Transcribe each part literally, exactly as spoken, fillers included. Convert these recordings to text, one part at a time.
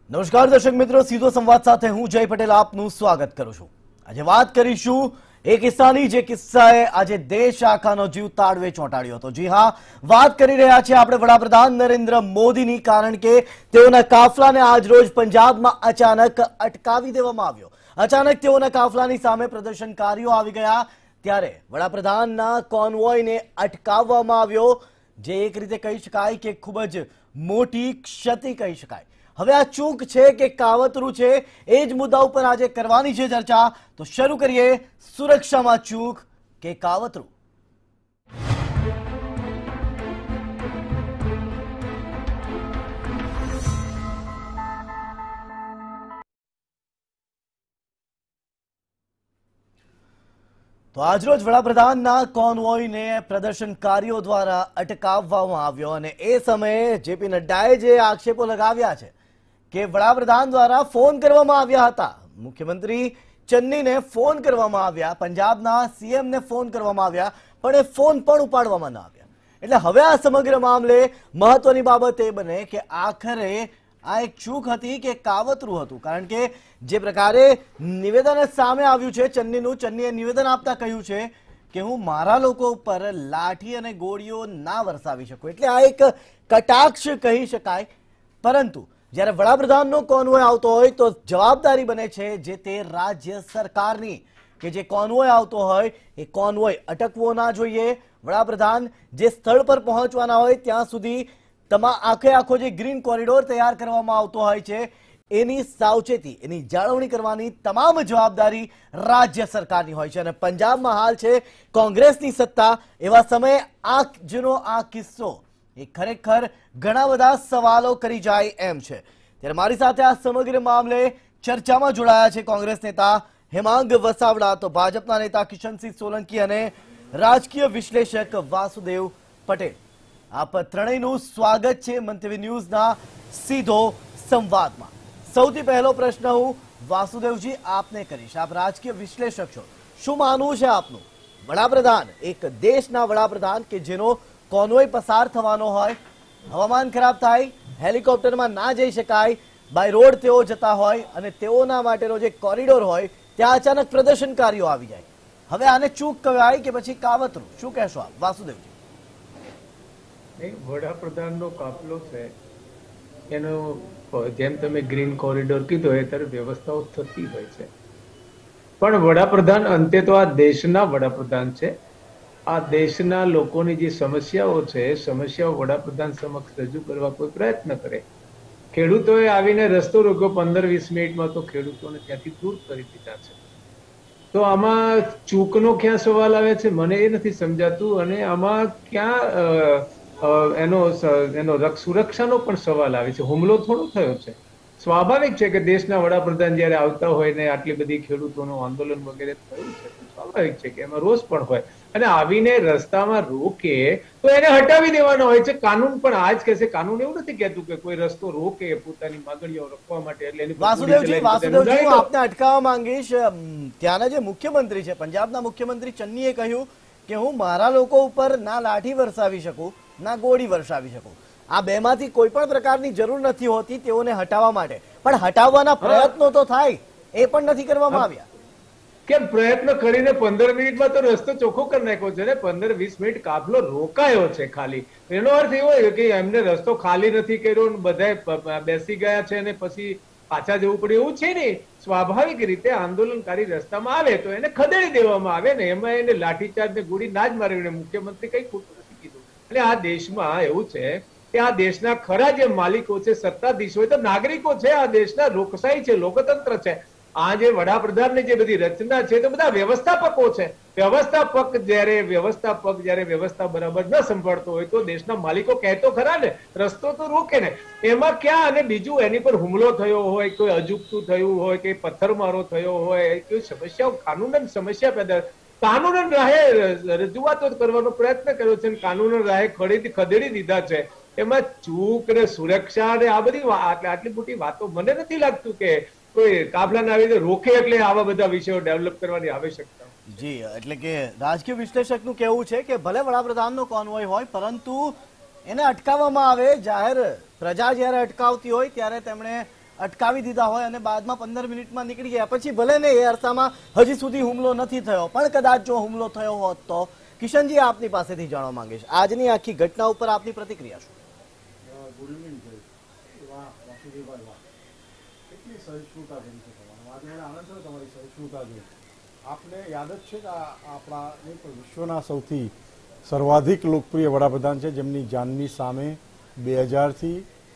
નમસ્કાર દર્શક મિત્રો, સીધો સંવાદ સાથે હું જય પટેલ આપનું સ્વાગત કરું છું। આજે વાત કરીશું એ કિસ્સાની જે કિસ્સાએ આજે દેશ આખાનો જીવ તાળવે ચોંટાડ્યો હતો। જી હા, વાત કરી રહ્યા છે આપણે વડાપ્રધાન નરેન્દ્ર મોદીની, કારણ કે તેઓના કાફલાને આજરોજ પંજાબમાં અચાનક અટકાવી દેવામાં આવ્યો। અચાનક તેઓના કાફલાની સામે પ્રદર્શનકારીઓ આવી ગયા ત્યારે વડાપ્રધાનના કોન્વોયને અટકાવવામાં આવ્યો, જે એક રીતે કહી શકાય કે ખૂબ જ મોટી ક્ષતિ કહી શકાય। હવે આ ચૂક છે કે કાવતરું છે, એ જ મુદ્દા ઉપર આજે કરવાની છે ચર્ચા। તો શરૂ કરીએ, સુરક્ષામાં ચૂક કે કાવતરું। તો આજરોજ વડાપ્રધાનના કોન્વોયને પ્રદર્શનકારીઓ દ્વારા અટકાવવામાં આવ્યો અને એ સમયે જેપી નડ્ડાએ જે આક્ષેપો લગાવ્યા છે કે વડાપ્રધાન દ્વારા ફોન કરવામાં આવ્યા હતા, મુખ્યમંત્રી ચન્નીને ફોન કરવામાં આવ્યા, પંજાબના સીએમને ફોન કરવામાં આવ્યા, પણ એ ફોન પણ ઉપાડવામાં ન આવ્યા। એટલે હવે આ સમગ્ર મામલે મહત્વની બાબત એ બને કે આખરે આ એક ચૂક હતી કે કાવતરું હતું, કારણ કે જે પ્રકારે નિવેદન સામે આવ્યું છે ચન્નીનું, ચન્નીએ નિવેદન આપતા કહ્યું છે કે હું મારા લોકો ઉપર લાઠી અને ગોળીઓ ના વરસાવી શકું, એટલે આ એક કટાક્ષ કહી શકાય। પરંતુ જ્યારે વડાપ્રધાનનો કોન્વોય આવતો હોય તો જવાબદારી બને છે જે તે રાજ્ય સરકારની, કે જે કોન્વોય આવતો હોય એ કોન્વોય અટકવો ના જોઈએ। વડાપ્રધાન જે સ્થળ પર પહોંચવાના હોય ત્યાં સુધી તમામ આખે આખો જે ગ્રીન કોરિડોર તૈયાર કરવામાં આવતો હોય છે એની સાવચેતી, એની જાળવણી કરવાની તમામ જવાબદારી રાજ્ય સરકારની હોય છે। અને પંજાબમાં હાલ છે કોંગ્રેસની સત્તા, એવા સમયે આ જેનો આ કિસ્સો એ ખરેખર ઘણા બધા સવાલો કરી જાય એમ છે। ત્યારે મારી સાથે આ સમગ્ર મામલે ચર્ચામાં જોડાયા છે કોંગ્રેસ નેતા હેમાંગ વસાવડા, તો ભાજપના નેતા કિશનસિંહ સોલંકી અને રાજકીય વિશ્લેષક વાસુદેવ પટેલ। આપ ત્રણેયનું સ્વાગત છે મંતવ્ય ન્યૂઝના સીધો સંવાદમાં। સૌથી પહેલો પ્રશ્ન હું વાસુદેવજી આપને કરીશ, આપ રાજકીય વિશ્લેષક છો, શું માનવું છે આપનું? વડાપ્રધાન, એક દેશના વડાપ્રધાન કે જેનો કોન્વોય પસાર થવાનો હોય, હવામાન ખરાબ થાય, હેલિકોપ્ટરમાં ના જઈ શકાય, બાય રોડ તેઓ જતા હોય અને તેઓના માટેનો જે કોરિડોર હોય ત્યાં અચાનક પ્રદર્શનકારીઓ આવી જાય, હવે આને ચૂક કહેવાય કે પછી કાવતરું, શું કહેશો આપ વાસુદેવજી? વડાપ્રધાનનો કાફલો છે એનો જેમ તમે ગ્રીન કોરિડોર કીધો એ ત્યારે વ્યવસ્થાઓ થતી હોય છે, પણ વડાપ્રધાન અંતે તો આ દેશના વડાપ્રધાન છે। આ દેશના લોકોની જે સમસ્યાઓ છે એ સમસ્યાઓ વડાપ્રધાન સમક્ષ રજૂ કરવા કોઈ પ્રયત્ન કરે। ખેડૂતોએ આવીને રસ્તો રોક્યો પંદર વીસ મિનિટમાં, તો ખેડૂતોને ત્યાંથી દૂર કરી દીધા છે। તો આમાં ચૂકનો ક્યાં સવાલ આવે છે મને એ નથી સમજાતું, અને આમાં ક્યાં એનો એનો સુરક્ષાનો પણ સવાલ આવે છે। હુમલો થોડો થયો છે, સ્વાભાવિક છે કે દેશના વડાપ્રધાન જયારે આવતા હોય ને આટલી બધી ખેડૂતોનું આંદોલન વગેરે થયું છે, સ્વાભાવિક છે કે એમાં રોષ પણ હોય, અને આવીને રસ્તામાં રોકે તો એને હટાવી દેવાનો હોય છે। કાનૂન પણ આ જ કહેશે, કાનૂન એવું નથી કહેતું કે કોઈ રસ્તો રોકે પોતાની માંગણીઓ રોકવા માટે, એટલે એની વાસુદેવજી વાસુદેવજી હું આપને અટકાવવા માંગીશ। ત્યાંના જે મુખ્યમંત્રી છે, પંજાબના મુખ્યમંત્રી ચન્નીએ કહ્યું કે હું મારા લોકો ઉપર ના લાઠી વરસાવી શકું ના ગોળી વરસાવી શકું, આ બેમાંથી કોઈ પણ પ્રકારની જરૂર નથી હોતી તેઓને હટાવવા માટે, પણ હટાવવાના પ્રયત્નો તો થાય, એ પણ નથી કરવામાં આવ્યા। કેમ પ્રયત્ન કરીને પંદર મિનિટમાં તો રસ્તો ચોખ્ખો કરી નાખ્યો છે ને, પંદર વીસ મિનિટ કાફલો રોકાયો છે ખાલી, એનો અર્થ એવો કે એમને રસ્તો ખાલી નથી કર્યો, બધા બેસી ગયા છે અને પછી પાછા જવું પડે એવું છે ને। સ્વાભાવિક રીતે આંદોલનકારી રસ્તામાં આવે તો એને ખદેડી દેવામાં આવે ને, એમાં એને લાઠીચાર્જ ને ગોળી ના જ મારી, મુખ્યમંત્રી કઈ ખોટું નથી કીધું। એટલે આ દેશમાં એવું છે કે આ દેશના ખરા જે માલિકો છે, સત્તાધીશો તો નાગરિકો છે, આ દેશના લોકશાહી છે, લોકતંત્ર છે। આ જે વડાપ્રધાનની જે બધી રચના છે તો બધા વ્યવસ્થાપકો છે, વ્યવસ્થાપક જયારે વ્યવસ્થાપક જયારે વ્યવસ્થા બરાબર ન સંભાળતો હોય તો દેશના માલિકો કહેતો ખરા ને, રસ્તો તો રોકે ને, એમાં ક્યાં? અને બીજું એની પર હુમલો થયો હોય, કોઈ અજુગતું થયું હોય, કે પથ્થરમારો થયો હોય, કોઈ સમસ્યાઓ કાનૂનન સમસ્યા પેદા, કાનૂનન રાહે રજૂઆતો કરવાનો પ્રયત્ન કર્યો છે, કાનૂનન રાહે ખડેથી ખદેડી દીધા છે, એમાં ચૂક ને સુરક્ષા ને આ બધી આટલી મોટી વાતો મને નથી લાગતું કે કોઈ કાફલાને આવી રીતે રોકે એટલે આવા બધા વિષયો ડેવલપ કરવાની આવશ્યકતા। જી, એટલે કે રાજકીય વિશ્લેષકનું કહેવું છે કે ભલે વડાપ્રધાનનો કોન્વોય હોય પરંતુ એને અટકાવવામાં આવે, જાહેર પ્રજા જ્યારે અટકાવતી હોય ત્યારે તેમણે અટકાવી દીધા હોય અને બાદમાં પંદર મિનિટમાં નીકળી ગયા, પછી ભલે ને એ અરસામાં હજી સુધી હુમલો નથી થયો, પણ કદાચ જો હુમલો થયો હોત તો? કિશનજી, આપની પાસેથી જાણવા માંગીશ આજની આખી ઘટના ઉપર આપની પ્રતિક્રિયા શું? ગુડ ઇવનિંગ ભાઈ. વાહ વાસુદેવભાઈ, વાહ, કેટલી સહિષ્ણુતા કરી છે તમારે. આજે મને આનંદ થયો તમારી સહિષ્ણુતા જોઈ. આપને યાદ જ છે કે આ આપણા નહીં પણ વિશ્વના સૌથી સર્વાધિક લોકપ્રિય વડાપ્રધાન છે, જેમની જાનની સામે બે હજારથી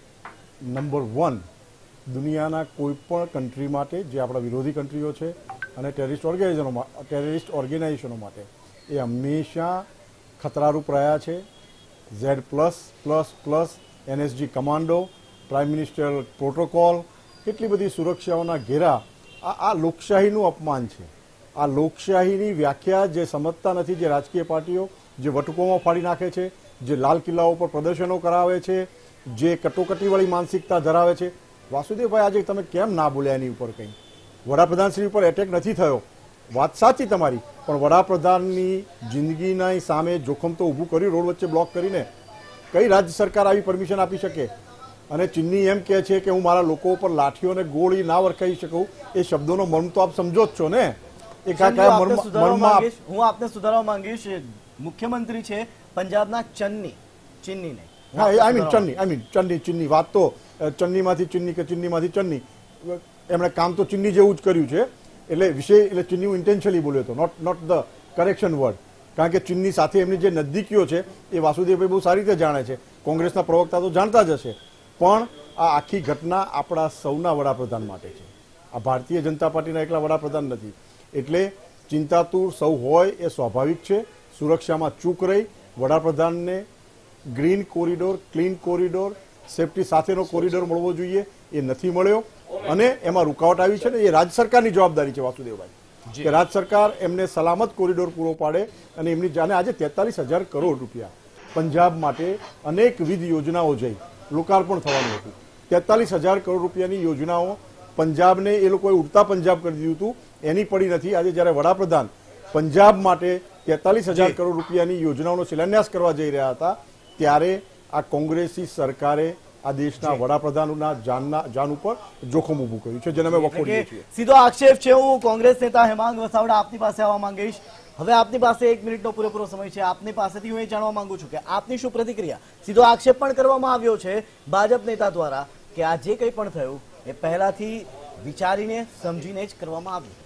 નંબર વન દુનિયાના કોઈ પણ કન્ટ્રી માટે, જે આપણા વિરોધી કન્ટ્રીઓ છે અને ટેરરિસ્ટ ઓર્ગેનાઇઝેશનો ટેરરિસ્ટ ઓર્ગેનાઇઝેશનો માટે એ હંમેશા ખતરારૂપ રહ્યા છે. Z plus plus plus NSG commando, prime minister protocol, કેટલી બધી સુરક્ષાઓના ઘેરા. આ આ લોકશાહીનું અપમાન છે. આ લોકશાહીની વ્યાખ્યા જે સમજતા નથી, જે રાજકીય પાર્ટીઓ જે વટુકોમાં ફાડી નાખે છે, જે લાલ કિલ્લાઓ પર પ્રદર્શનો કરાવે છે, જે કટોકટીવાળી માનસિકતા ધરાવે છે. વાસુદેવભાઈ, આજે તમે કેમ ના બોલ્યા એની ઉપર કંઈ? વડાપ્રધાનશ્રી ઉપર એટેક નથી થયો, વાત સાચી તમારી, પણ વડાપ્રધાનની જિંદગીના સામે જોખમ તો ઊભું કર્યું રોડ વચ્ચે બ્લોક કરીને. કઈ રાજ્ય સરકાર આવી પરમિશન આપી શકે? અને ચિન્ની એમ કહે છે કે હું મારા લોકો ઉપર લાઠીઓ અને ગોળી ના વરખાઈ શકું. એ શબ્દોનો મર્મ તો આપ સમજો જ છો ને. એ કયા મર્મમાં હું આપને સુધારવા માંગીશ. મુખ્યમંત્રી છે પંજાબના ચન્ની, ચિન્ની નહીં. હા, I mean Charni, I mean Charni ચિન્ની વાત તો ચન્નીમાંથી ચિન્ની કે ચિન્નીમાંથી ચન્ની, એમણે કામ તો ચિન્ની જેવું જ કર્યું છે. એટલે વિષય એટલે ચિન્ની હું ઇન્ટેન્શનલી બોલ્યો હતો, not not the correction word. કારણ કે ચિન્ની સાથે એમની જે નજદીકીઓ છે એ વાસુદેવભાઈ બહુ સારી રીતે જાણે છે, કોંગ્રેસના પ્રવક્તા તો જાણતા જ હશે. પણ આ આખી ઘટના આપણા સૌના વડાપ્રધાન માટે છે. આ ભારતીય જનતા પાર્ટીના એકલા વડાપ્રધાન નથી. એટલે ચિંતાતુર સૌ હોય એ સ્વાભાવિક છે. સુરક્ષામાં ચૂક રહી વડાપ્રધાનને green corridor, clean corridor, safety સાથેનો કોરિડોર મળવો જોઈએ, એ નથી મળ્યો અને એમાં રૂકાવટ આવી છે ને એ રાજ્ય સરકારની જવાબદારી છે વાસુદેવભાઈ, કે રાજ્ય સરકાર એમને સલામત કોરિડોર પૂરો પાડે. અને એમની જાણે આજે તેતાલીસ હજાર કરોડ રૂપિયા પંજાબ માટે અનેકવિધ યોજનાઓ જઈ લોકાર્પણ થવાનું હતું. તેતાલીસ હજાર કરોડ રૂપિયાની યોજનાઓ પંજાબને એ લોકોએ ઉડતા પંજાબ કરી દીધું હતું, એની પડી નથી. આજે જ્યારે વડાપ્રધાન પંજાબ માટે તેતાલીસ હજાર કરોડ રૂપિયાની યોજનાઓનો શિલાન્યાસ કરવા જઈ રહ્યા હતા, ત્યારે આ કોંગ્રેસી સરકારે આ દેશના વડાપ્રધાનના જાનના જાન ઉપર જોખમ ઊભું કર્યું છે, જેને અમે વખોડીએ છીએ. સીધો આક્ષેપ છે. હું કોંગ્રેસ નેતા હેમાંગ વસાવડા આપની પાસે આવવા માંગીશ. હવે આપની પાસે એક મિનિટનો પૂરેપૂરો સમય છે. આપની પાસેથી હું એ જાણવા માંગુ છું કે આપની શું પ્રતિક્રિયા? સીધો આક્ષેપ પણ કરવામાં આવ્યો છે ભાજપ નેતા દ્વારા કે આ જે કંઈ પણ થયું એ પહેલાથી વિચારીને સમજીને જ કરવામાં આવ્યું.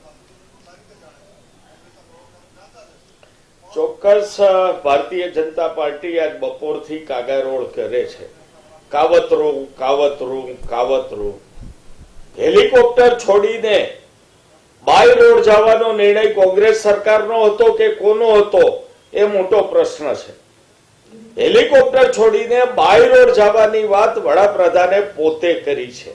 ચોક્કસ ભારતીય જનતા પાર્ટી આજ બપોરથી કાગારોળ કરે છે. કાવતરું કાવતરું કાવતરું. હેલિકોપ્ટર છોડીને બાય રોડ જવાનો નિર્ણય કોંગ્રેસ સરકારનો હતો કે કોનો હતો એ મોટો પ્રશ્ન છે. હેલિકોપ્ટર છોડીને બાય રોડ જવાની વાત વડાપ્રધાને પોતે કરી છે.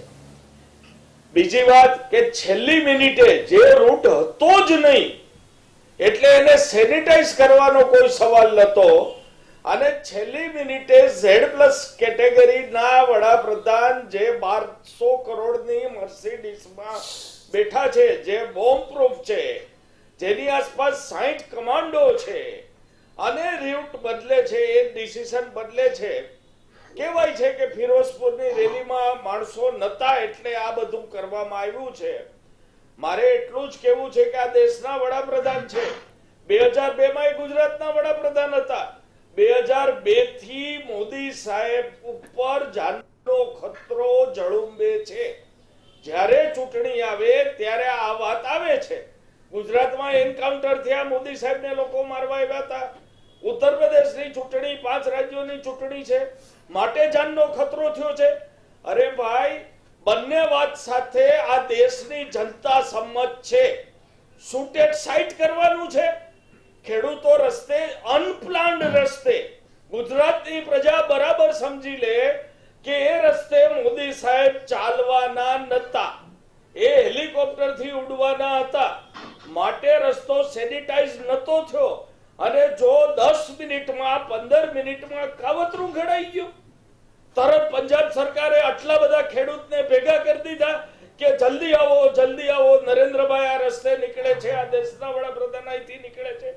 બીજી વાત કે છેલ્લી મિનિટે જે રૂટ હતો જ નહીં એટલે એને સેનિટાઈઝ કરવાનો કોઈ સવાલ નતો, અને છેલ્લી મિનિટે ઝેડ પ્લસ કેટેગરીના વડાપ્રધાન જે બારસો કરોડની મર્સિડીઝમાં બેઠા છે, જે બોમ્બ પ્રૂફ છે, જેની આસપાસ સાઠ કમાન્ડો છે, અને રૂટ બદલે છે, એ ડિસિઝન બદલે છે. કહેવાય છે કે ફિરોઝપુરની રેલીમાં માણસો નતા એટલે આ બધું કરવામાં આવ્યું છે. મારે એટલું જ કહેવું છે કે આ દેશના વડાપ્રધાન છે. બે હજાર બે માં ગુજરાતના વડાપ્રધાન હતા. બે હજાર બે થી મોદી સાહેબ ઉપર જાનનો ખતરો જળુંબે છે. જ્યારે ચૂંટણી આવે ત્યારે આ વાત આવે છે. ગુજરાતમાં એન્કાઉન્ટર થયા, મોદી સાહેબને લોકો મારવા આવ્યા હતા. ઉત્તર પ્રદેશની ચૂંટણી, પાંચ રાજ્યોની ચૂંટણી છે, માટે જાનનો ખતરો થયો છે. અરે ભાઈ, બંને વાત સાથે આ દેશની જનતા સંમત છે. શૂટેડ સાઇટ કરવાનું છે. ખેડૂતો રસ્તે, અનપ્લાન્ડ રસ્તે, ગુજરાતની પ્રજા બરાબર સમજી લે કે એ રસ્તે મોદી સાહેબ ચાલવાના નતા, એ હેલિકોપ્ટરથી ઉડવાના હતા. માટે રસ્તો સેનિટાઈઝ નતો થયો. અને જો દસ મિનિટમાં પંદર મિનિટમાં કાવતરું ઘડાઈ ગયું, તરત પંજાબ સરકારે આટલા બધા ખેડૂતને ભેગા કરી દીધા કે જલ્દી આવો, જલ્દી આવો. નરેન્દ્રભાઈ આ રસ્તે નીકળે છે, આ દેશના વડાપ્રધાન અહીંથી નીકળે છે.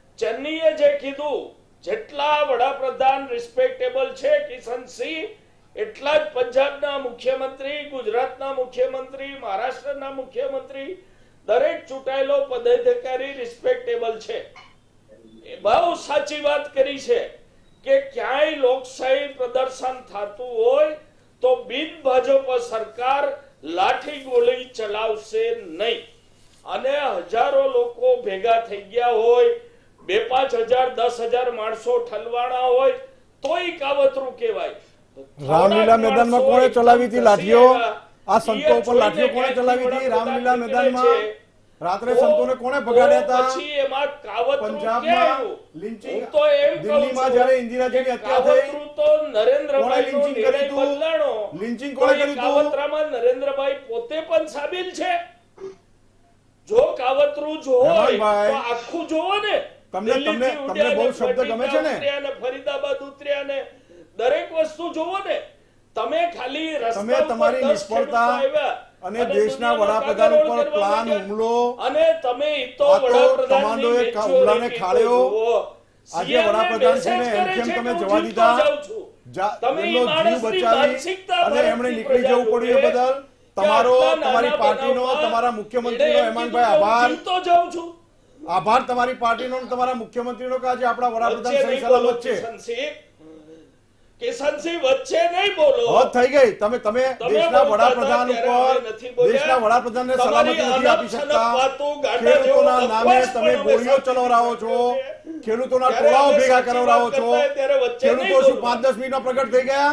ચન્નીએ જે કીધું, જેટલા વડાપ્રધાન રિસ્પેક્ટેબલ છે કિશનસિંહ, એટલા જ પંજાબના મુખ્યમંત્રી, ગુજરાતના મુખ્યમંત્રી, મહારાષ્ટ્રના મુખ્યમંત્રી, દરેક ચૂંટાયેલો પદાધિકારી રિસ્પેક્ટેબલ છે. એ બહુ સાચી વાત કરી છે કે ક્યાંય લોકશાહી પ્રદર્શન થતું હોય તો બિન ભાજપ સરકાર લાઠી ગોળી ચલાવશે નહીં. અને હજારો લોકો ભેગા થઈ ગયા હોય, બે પાંચ હજાર દસ હજાર માણસો ઠલવાણા હોય તોય કાવતરું કહેવાય. રામલીલા મેદાનમાં કોણે ચલાવી હતી લાઠીઓ? આ સંતો ઉપર લાઠીઓ કોણે ચલાવી હતી રામલીલા મેદાનમાં? રાત્રે સંતોને કોણે ભગાડ્યા હતા? પછી એમાં કાવતરું પંજાબમાં લિંચિંગ, હું તો એમ કહું દિલ્હીમાં જ્યારે ઇન્દિરાજીની હત્યા થઈ કાવતરું તો નરેન્દ્રભાઈ નો નિર્ણય બદલાણો. લિંચિંગ કોણે કર્યું હતું? કાવતરામાં નરેન્દ્રભાઈ પોતે પણ સામેલ છે. જો કાવતરું જો હોય તો આખું જોવો ને. તમને તમને તમને બહુ શબ્દ ગમે છે ને? ફરીદાબાદ ઉતર્યા ને દરેક વસ્તુ જોવો ને. તમે ખાલી રસ્તા તમે તમારી નિષ્ફળતા અને દેશના વડાપ્રધાન ઉપર પ્લાન હુમલો અને તમે તો કમાન્ડોએ હુમલાને ખાળ્યો. આજે વડાપ્રધાન છે ને એમ કેમ તમે જવા દીધા? એમનો જીવ બચાવી અને એમણે નીકળી જવું પડ્યું એ બદલ તમારો, તમારી પાર્ટીનો, તમારા મુખ્યમંત્રીનો હેમાંગભાઈ આભાર. તો જાઉં છું. આભાર તમારી પાર્ટીનો અને તમારા મુખ્યમંત્રીનો કે આજે આપણા વડાપ્રધાન સહી સલામત છે. કિશનસિંહ વચ્ચે નહીં બોલો. હદ થઈ ગઈ. તમે તમે દેશના વડાપ્રધાન ઉપર, દેશના વડાપ્રધાનને સલામતી નથી આપી શકતા. ખેડૂતોના નામે તમે ગોળીઓ ચલાવરાવો છો, ખેડૂતોના ટોળાઓ ભેગા કરાવરાવો છો. ખેડૂતો શું પાંચ દસ મિનિટમાં પ્રગટ થઈ ગયા?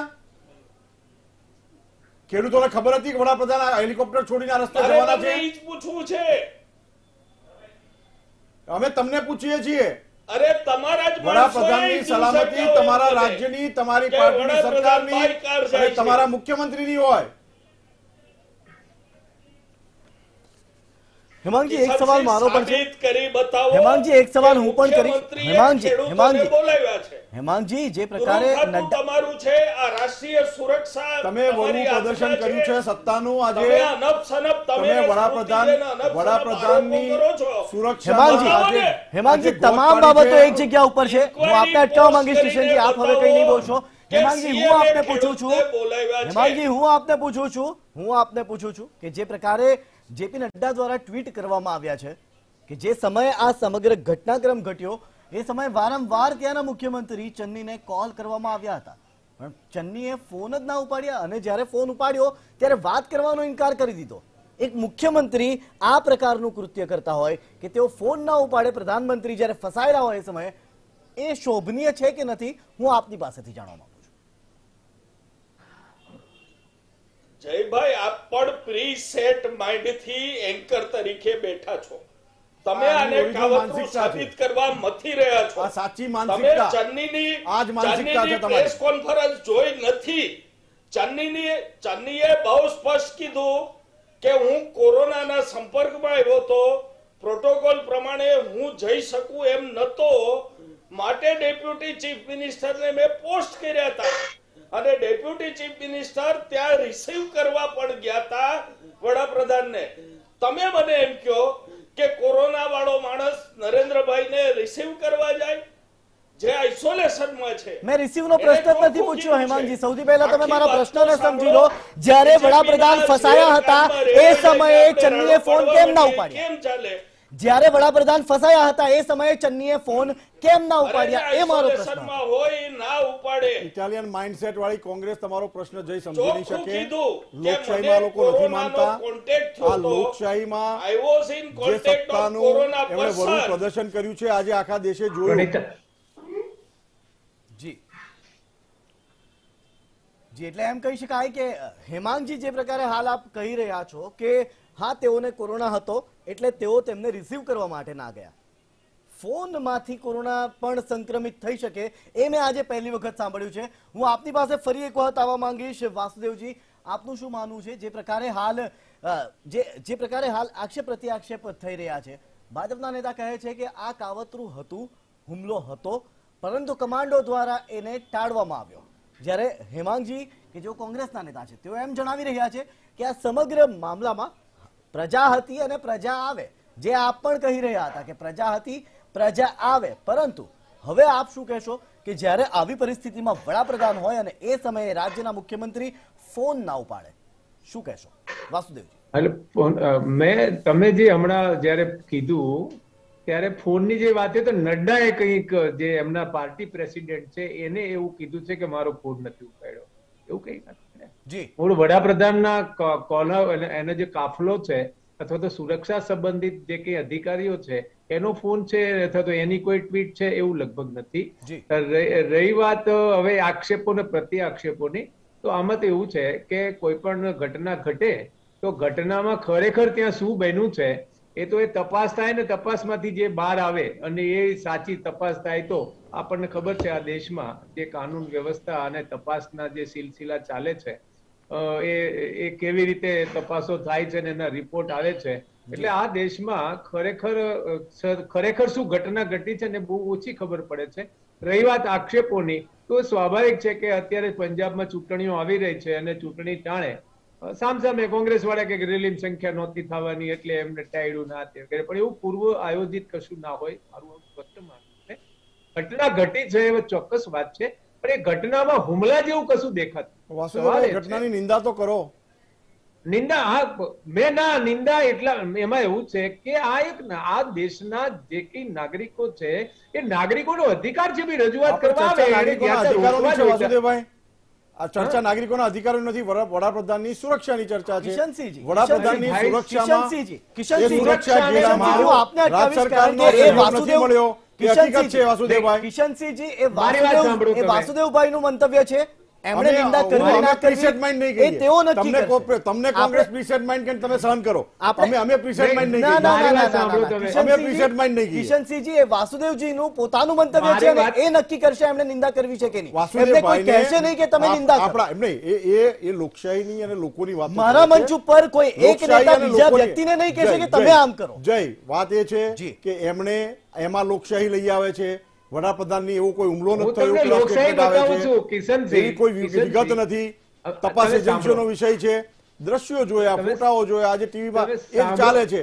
ખેડૂતોને ખબર હતી કે વડાપ્રધાન હેલિકોપ્ટર છોડીને આ રસ્તે જવાના છે? પૂછવું છે. અમે તમને પૂછીએ છીએ. અરે તમારા જ વડાપ્રધાનની સલામતી તમારા રાજ્યની, તમારી પાર્ટીની સરકારની અને તમારા મુખ્યમંત્રીની હોય. હેમાંગજી એક સવાલ મારો પણ છે. કરી બતાવો. હેમાંગજી એક સવાલ હું પણ કરીશ. હેમાંગજી હેમાંગજી બોલાવ્યા છે. હેમાંગજી જે પ્રકારે તમારું છે આ રાષ્ટ્રીય સુરક્ષા, તમે વરુ પ્રદર્શન કર્યું છે સત્તાનું. આજે તમે અનપ સનપ તમે વડાપ્રધાન વડાપ્રધાનની સુરક્ષા. હેમાંગજી હેમાંગજી તમામ બાબતો એક જગ્યા ઉપર છે. હું આપને અટકાવવા માંગીશ કિશનજી, આપ હવે કઈ નહીં બોલશો. હેમાંગજી હું આપને પૂછું છું હેમાંગજી હું આપને પૂછું છું હું આપને પૂછું છું કે જે પ્રકારે જેપી નડ્ડા દ્વારા ટ્વીટ કરવામાં આવ્યા છે કે જે સમયે આ સમગ્ર ઘટનાક્રમ ઘટ્યો એ સમયે વારંવાર ત્યાંના મુખ્યમંત્રી ચન્નીને કોલ કરવામાં આવ્યા હતા, પણ ચન્નીએ ફોન જ ના ઉપાડ્યા. અને જ્યારે ફોન ઉપાડ્યો ત્યારે વાત કરવાનો ઇનકાર કરી દીધો. એક મુખ્યમંત્રી આ પ્રકારનું કૃત્ય કરતા હોય કે તેઓ ફોન ના ઉપાડે, પ્રધાનમંત્રી જ્યારે ફસાયેલા હોય એ સમયે, એ શોભનીય છે કે નથી? હું આપની પાસેથી જાણવા માંગુ છું. જયભાઈ, આપ પણ પ્રી સેટ માઇન્ડ થી એન્કર તરીકે બેઠા છો. તમે આને કાવતરું સાબિત કરવા મથી રહ્યા છો. આ સાચી માનસિકતા. તમે ચન્નીની આજ માનસિકતા છે તમારી. પ્રેસ કોન્ફરન્સ જોઈ નથી. ચન્નીની ચન્નીએ બહુ સ્પષ્ટ કીધું કે હું કોરોનાના સંપર્કમાં આવ્યો તો પ્રોટોકોલ પ્રમાણે હું જઈ શકું એમ નતો, માટે ડેપ્યુટી ચીફ મિનિસ્ટરને મેં પોસ્ટ કર્યા હતા અને ડેપ્યુટી ચીફ મિનિસ્ટર ત્યાં રિસીવ કરવા પણ ગયા હતા વડાપ્રધાનને. તમે મને એમ કહો કે કોરોના વાળો માણસ નરેન્દ્રભાઈને રિસીવ કરવા જાય જે આઇસોલેશનમાં છે? મેં રિસીવ નો પ્રશ્ન જ નથી પૂછ્યો હેમાંગજી. સૌથી પહેલા તમે મારા પ્રશ્નને સમજી લો. જ્યારે વડાપ્રધાન ફસાયા હતા એ સમયે ચન્નીએ ફોન કેમ ના ઉપાડ્યા? કેમ ચાલે? જ્યારે વડાપ્રધાન ફસાયા હતા એ સમયે ચન્નીએ ફોન કેમ ના ઉપાડ્યા? એ મારો પ્રશ્ન હોય ના ઉપાડે. ઇટાલિયન માઇન્ડસેટ વાળી કોંગ્રેસ તમારો પ્રશ્ન જઈ સમજી નહીં શકે. લોકશાહીમાં લોકો નથી માનતા. આ લોકશાહીમાં જે સત્તાનું એમણે વરુ પ્રદર્શન કર્યું છે આજે આખા દેશે જોયું. જી જી એટલે એમ કહી શકાય કે હેમાંગજી જે પ્રકારે હાલ આપ કહી રહ્યા છો કે હા તેઓને કોરોના હતો એટલે તેઓ તેમને રિસીવ કરવા માટે ના ગયા. ફોનમાંથી કોરોના પણ સંક્રમિત થઈ શકે એ મેં આજે પહેલી વખત સાંભળ્યું છે. હું આપની પાસે ફરી એક વખત આવવા માંગીશ. વાસુદેવજી, આપનું શું માનવું છે? જે પ્રકારે હાલ જે જે પ્રકારે હાલ આક્ષેપ પ્રત્યાક્ષેપ થઈ રહ્યા છે, ભાજપના નેતા કહે છે કે આ કાવતરું હતું, હુમલો હતો, પરંતુ કમાન્ડો દ્વારા એને ટાળવામાં આવ્યો. જ્યારે હેમાંગજી કે જેઓ કોંગ્રેસના નેતા છે તેઓ એમ જણાવી રહ્યા છે કે આ સમગ્ર મામલામાં પ્રજા હતી અને પ્રજા આવે. જે આપ પણ કહી રહ્યા હતા કે પ્રજા હતી, પ્રજા આવે, પરંતુ હવે આપ શું કહેશો કે જ્યારે આવી પરિસ્થિતિમાં વડાપ્રધાન હોય અને એ સમયે રાજ્યના મુખ્યમંત્રી ફોન ના ઉપાડે? શું કહેશો વાસુદેવજી? એટલે મેં તમે જે હમણાં જયારે કીધું ત્યારે ફોનની જે વાત તો નડ્ડાએ કંઈક જે એમના પાર્ટી પ્રેસિડેન્ટ છે એને એવું કીધું છે કે મારો ફોન નથી ઉપાડ્યો, એવું કઈ નથી. જી મૂળ વડાપ્રધાનના કોલર એનો જે કાફલો છે અથવા તો સુરક્ષા સંબંધિત જે કઈ અધિકારીઓ છે એનો ફોન છે અથવા તો એની કોઈ ટ્વીટ છે એવું લગભગ નથી. રહી વાત હવે આક્ષેપો ને પ્રતિ આક્ષેપોની, તો આમાં તો એવું છે કે કોઈ પણ ઘટના ઘટે તો ઘટનામાં ખરેખર ત્યાં શું બન્યું છે એ તો એ તપાસ થાય ને તપાસમાંથી જે બહાર આવે અને એ સાચી તપાસ થાય તો આપણને ખબર છે આ દેશમાં જે કાનૂન વ્યવસ્થા અને તપાસના જે સિલસિલા ચાલે છે એ એ કેવી રીતે તપાસો થાય છે ને એના રિપોર્ટ આવે છે. એટલે આ દેશમાં ખરેખર ખરેખર શું ઘટના ઘટી છે ને બહુ ઓછી ખબર પડે છે. રહી વાત આક્ષેપોની, તો સ્વાભાવિક છે કે અત્યારે પંજાબમાં ચૂંટણીઓ આવી રહી છે અને ચૂંટણી ટાણે સામસામે કોંગ્રેસ વાળા કે રેલીની સંખ્યા નહોતી થવાની એટલે એમને ટાળ્યું ના તે કરે, પણ એવું પૂર્વ આયોજિત કશું ના હોય. મારું વર્તમાન છે ઘટના ઘટી છે એ ચોક્કસ વાત છે, પણ એ ઘટનામાં હુમલા જેવું કશું દેખાતું. ઘટનાની નિંદા તો કરો. નિંદા હા મેં ના નિંદા એટલા એમાં એવું છે કે આ એક આ દેશના જે કઈ નાગરિકો છે એ નાગરિકોનો અધિકાર છે બી રજૂઆત કરવા આવે. આ ચર્ચા નાગરિકોના અધિકારો નથી, વડાપ્રધાનની સુરક્ષાની ચર્ચા છે. વડાપ્રધાનની સુરક્ષામાં રાજ્ય સરકારનો નથી મળ્યો કે હકીકત છે વાસુદેવભાઈ? કિશનસિંહજી, એ વાસુદેવભાઈ નું મંતવ્ય છે. એમણે નિંદા કરવી ના કરવી એ તેઓ નક્કી કરશે. તમને કોંગ્રેસ પ્રીસેટ માઇન્ડ કે તમે સહન કરો, અમે અમે પ્રીસેટ માઇન્ડ નહીં કહીએ. ના ના ના અમે પ્રીસેટ માઇન્ડ નહીં કહીએ. કિશનસિંહજી, એ વાસુદેવજીનું પોતાનું મંતવ્ય છે ને એ નક્કી કરશે એમણે નિંદા કરવી છે કે નહીં. એમને કોઈ કહેશે નહીં કે તમે નિંદા કરો. આપણા એમ નહીં, એ એ લોકશાહીની અને લોકોની વાત. મારા મંચ ઉપર કોઈ એક નેતા બીજા વ્યક્તિને નહીં કહેશે કે તમે આમ કરો. જય વાત એ છે કે એમણે એમાં લોકશાહી લઈ આવે છે. વડાપ્રધાનની એવો કોઈ હુમલો નથી થયો, કોઈ વિગત નથી, તપાસ એજન્સીઓનો વિષય છે. દ્રશ્યો જોયા, ફોટાઓ જોયા, આજે ટીવીમાં એ ચાલે છે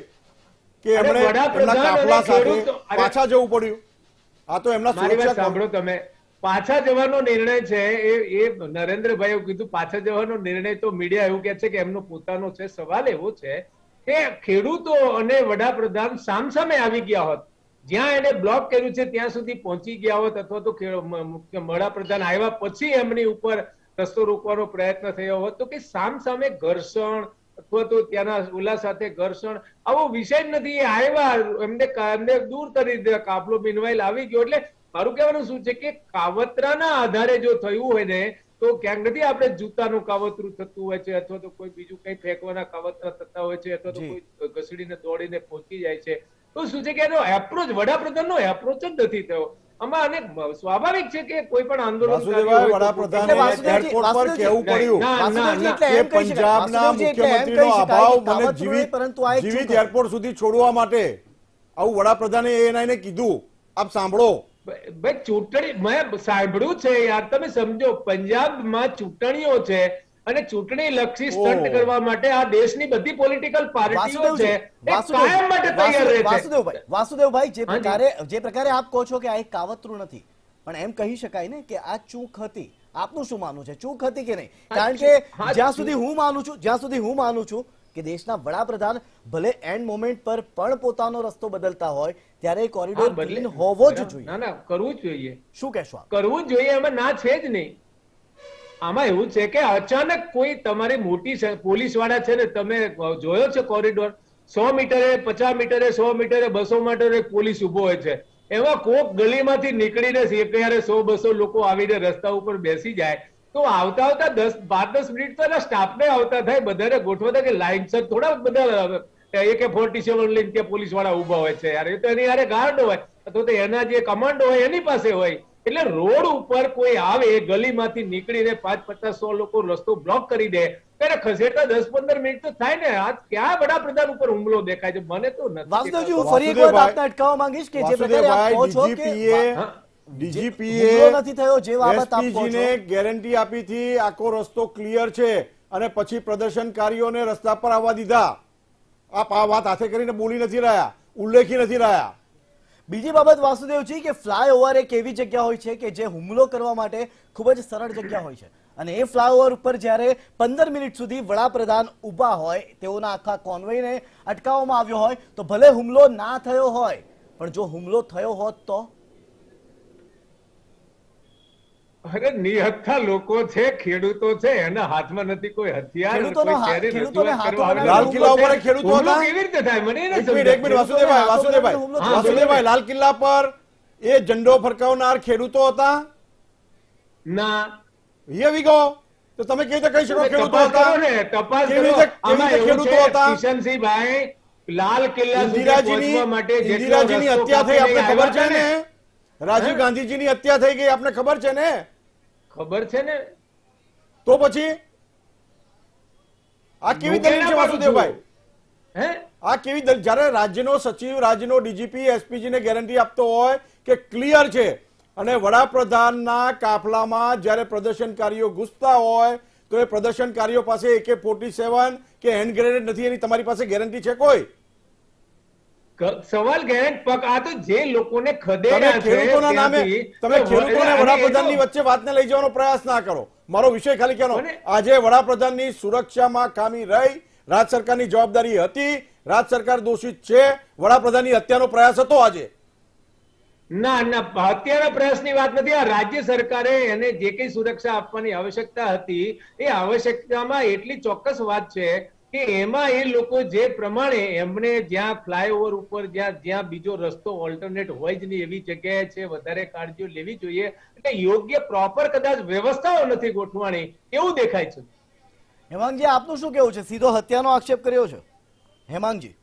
કે એમણે એમના કાફલા સાથે પાછા જવું પડ્યું. આ તો એમના સુરક્ષા. સાંભળો તમે, પાછા જવાનો નિર્ણય છે એ એ નરેન્દ્રભાઈ એવું કીધું પાછા જવાનો નિર્ણય તો મીડિયા એવું કે છે કે એમનો પોતાનો છે. સવાલ એવો છે કે ખેડૂતો અને વડાપ્રધાન સામસામે આવી ગયા હોત, જ્યાં એને બ્લોક કર્યું છે ત્યાં સુધી પહોંચી ગયા હોત અથવા તો વડાપ્રધાન આવ્યા પછી એમની ઉપર રસ્તો રોકવાનો પ્રયત્ન થયો હોત તો કે સામ સામે ઘર્ષણ અથવા તો ત્યાંના ઓલા સાથે ઘર્ષણ આવો વિષય જ નથી. એ આવ્યા એમને એમને દૂર કરી દીધા, કાફલો મિનવાઇલ આવી ગયો. એટલે મારું કહેવાનું શું છે કે કાવતરાના આધારે જો થયું હોય ને તો ક્યાંક નથી આપણે જૂતાનું કાવતરું થતું હોય છે અથવા તો કોઈ બીજું કઈ ફેંકવાના કાવતરા થતા હોય છે અથવા તો કોઈ ઘસડીને દોડીને પહોંચી જાય છે. તો શું છે કે એનો એપ્રોચ વડાપ્રધાનનો એપ્રોચ જ નથી થયો આમાં. અને સ્વાભાવિક છે કે કોઈ પણ આંદોલન વડાપ્રધાન એરપોર્ટ પર કહેવું પડ્યું કે પંજાબના મુખ્યમંત્રીનો અભાવ મને જીવિત જીવિત એરપોર્ટ સુધી છોડવા માટે આવું વડાપ્રધાને એને કીધું. આપ સાંભળો ભાઈ, ચૂંટણી મેં સાંભળ્યું છે યાર, તમે સમજો પંજાબમાં ચૂંટણીઓ છે અને ચૂંટણી લક્ષી સ્ટન્ટ કરવા માટે આ દેશની બધી પોલિટિકલ પાર્ટીઓ છે કાયમ માટે તૈયાર રહે છે. વાસુદેવભાઈ વાસુદેવભાઈ જે પ્રકારે જે પ્રકારે આપ કહો છો કે આ એક કાવતરું નથી, પણ એમ કહી શકાય ને કે આ ચૂક હતી. આપનું શું માનવું છે, ચૂક હતી કે નહીં? કારણ કે જ્યાં સુધી હું માનું છું જ્યાં સુધી હું માનું છું કે દેશના વડાપ્રધાન ભલે એન્ડ મોમેન્ટ પર પણ પોતાનો રસ્તો બદલતા હોય ત્યારે કોરિડોર ક્લીન હોવો જ જોઈએ. ના ના કરવું જ જોઈએ. શું કહેશો? કરવું જ જોઈએ, એમાં ના છે જ નહીં. આમાં એવું છે કે અચાનક કોઈ તમારી મોટી પોલીસ વાળા છે ને, તમે જોયો છે કોરિડોર સો મીટરે પચાસ મીટરે સો મીટરે બસો મીટરે પોલીસ ઉભો હોય છે. એમાં કોક ગલીમાંથી નીકળીને ક્યારે સો બસો લોકો આવીને રસ્તા ઉપર બેસી જાય તો આવતા આવતા દસ બાર દસ મિનિટ તો એના સ્ટાફને આવતા થાય, બધાને ગોઠવા થાય કે લાઈન સર થોડા બધા એકે ફોર્ટી સેવન લઈને ત્યાં પોલીસ વાળા ઉભા હોય છે યાર. એ તો એની યારે ગાર્ડ હોય અથવા તો એના જે કમાન્ડો હોય એની પાસે હોય. એટલે રોડ ઉપર કોઈ આવે ગલીમાંથી નીકળીને પાંચ પચાસ સો લોકો રસ્તો બ્લોક કરી દે ત્યારે ખસેડતા દસ પંદર મિનિટ તો થાય ને. આ ક્યાં વડાપ્રધાન ઉપર હુમલો દેખાય છે? મને તો નથી. વાસુદેવજી, હું ફરી એક વખત આપને અટકાવવા માંગીશ કે જે પ્રકારે આપ કહો છો કે ડીજીપીએ નથી થયો જે બાબત આપ કહો છો, ગેરંટી આપી હતી આખો રસ્તો ક્લિયર છે અને પછી પ્રદર્શનકારીઓને રસ્તા પર આવવા દીધા. આપ આ વાત હાથે કરીને બોલી નથી રહ્યા, ઉલ્લેખી નથી રહ્યા. બીજી બાબત વાસુદેવજી કે ફ્લાયઓવર એક એવી જગ્યા હોય છે કે જે હુમલો કરવા માટે ખૂબ જ સરળ જગ્યા હોય છે અને એ ફ્લાયઓવર ઉપર જ્યારે પંદર મિનિટ સુધી વડાપ્રધાન ઊભા હોય તેઓના આખા કોન્વોયને અટકાવવામાં આવ્યો હોય તો ભલે હુમલો ના થયો હોય પણ જો હુમલો થયો હોત તો અરે નિહત્થા લોકો છે, ખેડૂતો છે, એના હાથમાં નથી કોઈ હથિયાર. ખેડૂતોનો કોઈ હાથ- શહેરી ખેડૂતોને રજૂઆત હાથો કરવા બનાવી આવે. લાલ કિલ્લા ઉપર ખેડૂતો હુમલો હતા? કેવી રીતે થાય મને એ નથી એક મિનિટ એક મિનિટ સમજાતું. વાસુદેવભાઈ વાસુદેવભાઈ હા, વાસુદેવભાઈ લાલ કિલ્લા પર એ ઝંડો ફરકાવનાર ખેડૂતો હતા? ના, હિયર વી ગો. તો તમે કેવી રીતે કહી શકો ખેડૂતો તપાસ કરો હતા? ને, તપાસ કેવી કરો. રીતે- કેવી આમાં રીતે એવું ખેડૂતો છે, હતા? કિશનસિંહભાઈ, લાલ કિલ્લા સુધી ઇન્દિરાજીની પહોંચવા માટે જેટલો ઇન્દિરાજીની રસ્તો હત્યા થઈ કાપીને આપણે ખબર છે આવ્યા ને? રાજીવ ગાંધીજીની હત્યા થઈ ગઈ આપણે ખબર છે ને? ખબર છે ને. તો પછી આ કેવી હું દલીલ છે કેના પાડું વાસુદેવભાઈ? છું? હે આ કેવી દલીલ? જ્યારે રાજ્યનો સચિવ રાજ્યનો ડીજીપી એસપીજી ને ગેરંટી આપતો હોય કે ક્લિયર છે અને વડાપ્રધાનના કાફલામાં જ્યારે પ્રદર્શનકારીઓ ઘૂસતા હોય તો એ પ્રદર્શનકારીઓ પાસે એકે ફોર્ટી સેવન કે હેન્ડ ગ્રેનેડ નથી એની તમારી પાસે ગેરંટી છે કોઈ? ક- સવાલ ગેરંટ પક આ તો જે લોકોને તમે ખદેડા છે ખેડૂતોના નામે ત્યાંથી, તમે તો ખેડૂતોને અને એ વડાપ્રધાનની તો- વચ્ચે વાતને લઈ જવાનો પ્રયાસ ના કરો. મારો વિષય ખાલી કહેવાનો, અને- આજે વડાપ્રધાનની સુરક્ષામાં ખામી રહી, રાજ્ય સરકારની જવાબદારી હતી, રાજ્ય સરકાર દોષિત છે, વડાપ્રધાનની હત્યાનો પ્રયાસ હતો આજે. ના ના હત્યાના પ્રયાસની વાત નથી. આ રાજ્ય સરકારે એને જે કઈ સુરક્ષા આપવાની આવશ્યકતા હતી એ આવશ્યકતામાં એટલી ચોક્કસ વાત છે કે એમાં એ લોકો જે પ્રમાણે એમને જ્યાં ફ્લાયઓવર ઉપર જ્યાં જ્યાં બીજો રસ્તો ઓલ્ટરનેટ હોય જ નહીં એવી જગ્યાએ છે વધારે કાળજીઓ લેવી જોઈએ. એટલે યોગ્ય પ્રોપર કદાચ વ્યવસ્થાઓ નથી ગોઠવાણી એવું દેખાય છે. હેમાંગજી આપનું શું કેવું છે? સીધો હત્યાનો આક્ષેપ કર્યો છે હેમાંગજી.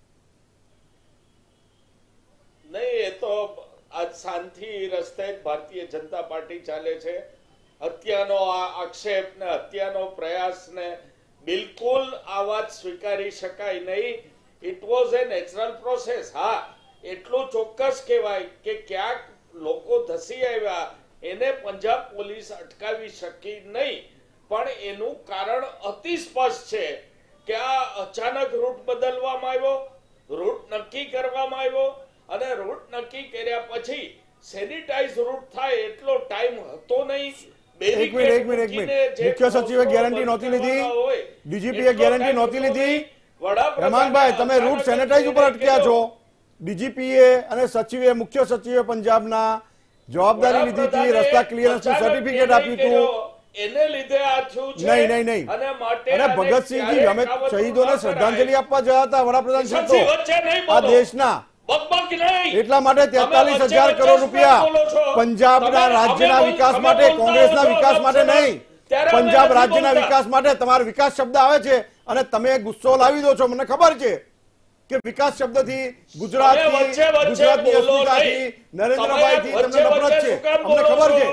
નહીં, એ તો આજ શાંતિ રસ્તે જ ભારતીય જનતા પાર્ટી ચાલે છે. હત્યાનો આ આક્ષેપ ને હત્યાનો પ્રયાસ ને બિલકુલ આ વાત સ્વીકારી શકાય નહીં. It was a natural process. હા, એટલું ચોક્કસ કહેવાય કે ક્યાંક લોકો ધસી આવ્યા એને પંજાબ પોલીસ અટકાવી શકી નહીં, પણ એનું કારણ અતિ સ્પષ્ટ છે કે આ અચાનક રૂટ બદલવામાં આવ્યો, રૂટ નક્કી કરવામાં આવ્યો અને રૂટ નક્કી કર્યા પછી સેનિટાઈઝ રૂટ થાય એટલો ટાઈમ હતો નહીં. એક મિનિટ એક મિનિટ એક મિનિટ મુખ્ય સચિવે ગેરંટી નહોતી લીધી, ડીજીપીએ ગેરંટી નહોતી લીધી. હેમાંગભાઈ, તમે રૂટ સેનેટાઈઝ ઉપર અટક્યા છો. ડીજીપીએ અને સચિવે મુખ્ય સચિવે પંજાબના જવાબદારી લીધી હતી, રસ્તા ક્લિયરન્સનું સર્ટિફિકેટ આપ્યું હતું. એને લીધે આ થયું છે. નહીં નહીં નહીં અને માટે અને ભગતસિંહજી અમે શહીદોને શ્રદ્ધાંજલિ આપવા ગયા હતા વડાપ્રધાન શ્રી તો વચ્ચે નહીં આ બોલો. દેશના બકબક નહીં. એટલા માટે તમે તેતાલીસ વચ્ચે હજાર વચ્ચે કરોડ શું રૂપિયા બોલો છો? પંજાબના તમે- રાજ્યના અમે બોલ- વિકાસ અમે માટે બોલતા કોંગ્રેસના હો છો વિકાસ માટે લોકસભા, નહીં, ત્યારે અમે પંજાબ નથી રાજ્યના બોલતા. વિકાસ માટે તમારો વિકાસ શબ્દ આવે છે અને તમે ગુસ્સો લાવી દો છો. મને ખબર છે કે વિકાસ શબ્દથી ગુજરાતથી તમે વચ્ચે વચ્ચે ગુજરાતની બોલો અસ્મિતાથી નહીં. નરેન્દ્રભાઈથી તમે તમને વચ્ચે નફરત વચ્ચે છે, શું કામ અમને બોલો ખબર છો? છે.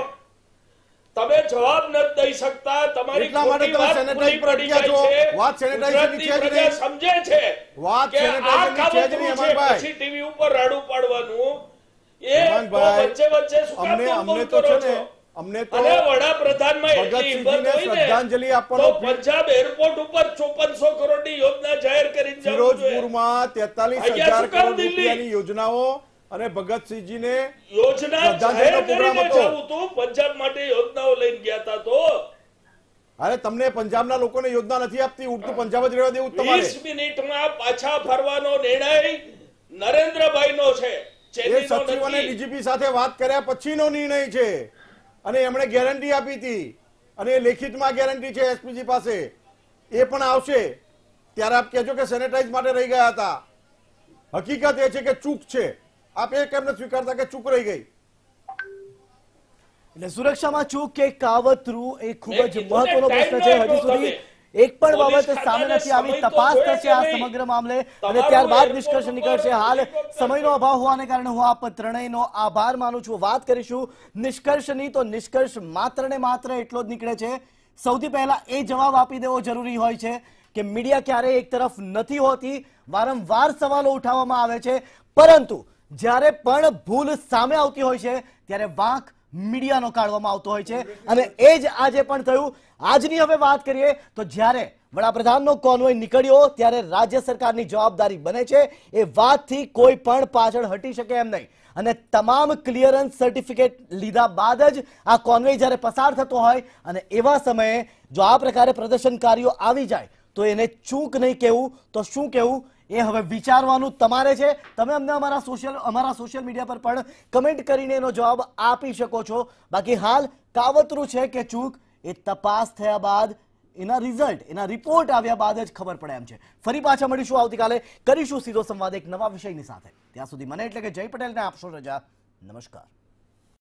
તમે જવાબ નથી દઈ શકતા. તમારી એટલા માટે ખોટી તમે વાત સેનેટાઈઝ પૂરી પર પડી અટક્યા જાય છો. છે. વાત સેનેટાઈઝની છે જ ગુજરાતની નહીં. પ્રજા સમજે છે વાત કે આ સેનેટાઈઝની છે જ નહીં, કાવતરું છે. હેમાંગભાઈ. પછી ટીવી ઉપર રાડું પાડવાનું એ તો હેમાંગભાઈ, વચ્ચે વચ્ચે શું કામ અમને બોલ અમને બોલ તો કરો છે ને છો? અમને તો અને વડાપ્રધાનમાં એટલી ભગતસિંહજીને હિંમત હોય ને શ્રદ્ધાંજલિ આપવાનો તો પંજાબ એરપોર્ટ ઉપર ચોપનસો કરોડની યોજના જાહેર કરીને જવું જોઈએ. ફિરોજપુરમાં તેતાલીસ અહીંયા હજાર શું કામ કરોડ દિલ્હી? રૂપિયાની યોજનાઓ અને ભગતસિંહજીને યોજના શ્રદ્ધાંજલિનો જાહેર પ્રોગ્રામ કરીને હતો. જવું હતું. પંજાબ માટે યોજનાઓ લઈને ગયા હતા તો અરે તમને પંજાબના લોકોને યોજના નથી આપતી, ઉડતું પંજાબ જ રહેવા દેવું તમારે. વીસ મિનિટમાં પાછા ફરવાનો નિર્ણય નરેન્દ્રભાઈનો છે, એ ચેન્નઈનો સચિવ અને નથી. ડીજીપી સાથે વાત કર્યા પછીનો નિર્ણય છે અને એમણે ગેરંટી આપી હતી અને એ લેખિતમાં ગેરંટી છે એસપીજી પાસે. એ પણ આવશે ત્યારે આપ કહેજો કે સેનેટાઈઝ માટે રહી ગયા હતા. હકીકત એ છે કે ચૂક છે. આપ એ કેમ નથી સ્વીકારતા કે ચૂક રહી ગઈ? એટલે સુરક્ષામાં ચૂક કે કાવતરું એ ખૂબ મેં જ કીધું ને, મહત્વનો પ્રશ્ન છે. ટાઈમ હજી નો સુધી તમે. એક પણ પોલીસ બાબત સામે ખાતાને નથી આવી. સમય તો તપાસ જોઈએ થશે આ કે નહીં? સમગ્ર મામલે અને તમારું ત્યારબાદ એરપોર્ટ નિષ્કર્ષ ઉપર નીકળશે. હાલ હેલિકોપ્ટર સમયનો અભાવ હોવાને કારણે હું આપ ત્રણેયનો આભાર માનું છું. વાત કરીશું નિષ્કર્ષની તો નિષ્કર્ષ માત્ર ને માત્ર એટલો જ નીકળે છે. સૌથી પહેલા એ જવાબ આપી દેવો જરૂરી હોય છે કે મીડિયા ક્યારેય એક તરફ નથી હોતી. વારંવાર સવાલો ઉઠાવવામાં આવે છે, પરંતુ જ્યારે પણ ભૂલ સામે આવતી હોય છે ત્યારે વાંક મીડિયાનો કાઢવામાં આવતો હોય છે અને એ જ આજે પણ થયું. આજની હવે વાત કરીએ તો જ્યારે વડાપ્રધાનનો કોન્વોય નીકળ્યો ત્યારે રાજ્ય સરકારની જવાબદારી બને છે. એ વાતથી કોઈ પણ પાછળ હટી શકે એમ નહીં અને તમામ ક્લિયરન્સ સર્ટિફિકેટ લીધા બાદ જ આ કોન્વોય જ્યારે પસાર થતો હોય અને એવા સમયે જો આ પ્રકારે પ્રદર્શનકારીઓ આવી જાય તો એને ચૂક નહીં કહેવું તો શું કહેવું એ હવે વિચારવાનું તમારે છે. તમે અમને અમારા સોશિયલ અમારા સોશિયલ મીડિયા પર પણ કમેન્ટ કરીને એનો જવાબ આપી શકો છો. બાકી હાલ કાવતરું છે કે ચૂક એ તપાસ થયા બાદ એના રિઝલ્ટ એના રિપોર્ટ આવ્યા બાદ જ ખબર પડે એમ છે. ફરી પાછા મળીશું આવતીકાલે, કરીશું સીધો સંવાદ એક નવા વિષયની સાથે. ત્યાં સુધી મને એટલે કે જય પટેલને આપશો રજા. નમસ્કાર.